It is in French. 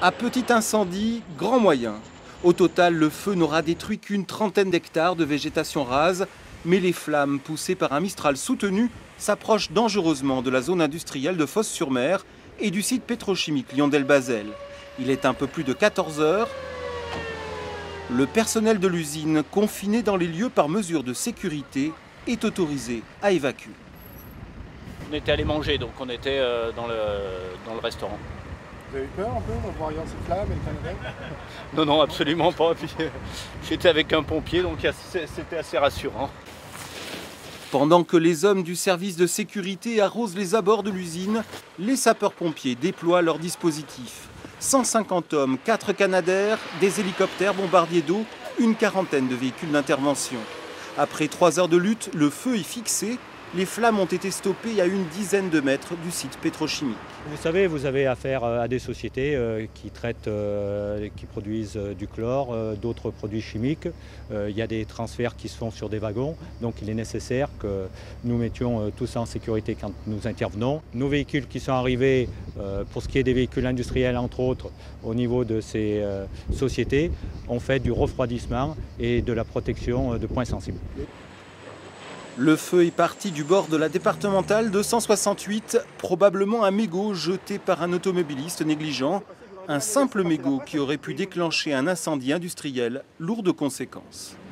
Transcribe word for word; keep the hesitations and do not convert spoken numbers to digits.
À petit incendie, grand moyen. Au total, le feu n'aura détruit qu'une trentaine d'hectares de végétation rase, mais les flammes, poussées par un Mistral soutenu, s'approchent dangereusement de la zone industrielle de Fos-sur-Mer et du site pétrochimique Lion-d'Elbazel. Il est un peu plus de quatorze heures. Le personnel de l'usine, confiné dans les lieux par mesure de sécurité, est autorisé à évacuer. On était allé manger, donc on était euh, dans, le, dans le restaurant. Vous avez eu peur un peu en voyant ces flammes et le canadien? Non, non, absolument pas. Puis, euh, j'étais avec un pompier, donc c'était assez rassurant. Pendant que les hommes du service de sécurité arrosent les abords de l'usine, les sapeurs-pompiers déploient leurs dispositifs. cent cinquante hommes, quatre Canadair, des hélicoptères bombardiers d'eau, une quarantaine de véhicules d'intervention. Après trois heures de lutte, le feu est fixé. Les flammes ont été stoppées à une dizaine de mètres du site pétrochimique. Vous savez, vous avez affaire à des sociétés qui traitent, qui produisent du chlore, d'autres produits chimiques. Il y a des transferts qui se font sur des wagons, donc il est nécessaire que nous mettions tout ça en sécurité quand nous intervenons. Nos véhicules qui sont arrivés, pour ce qui est des véhicules industriels entre autres, au niveau de ces sociétés, ont fait du refroidissement et de la protection de points sensibles. Le feu est parti du bord de la départementale deux cent soixante-huit, probablement un mégot jeté par un automobiliste négligent. Un simple mégot qui aurait pu déclencher un incendie industriel lourd de conséquences.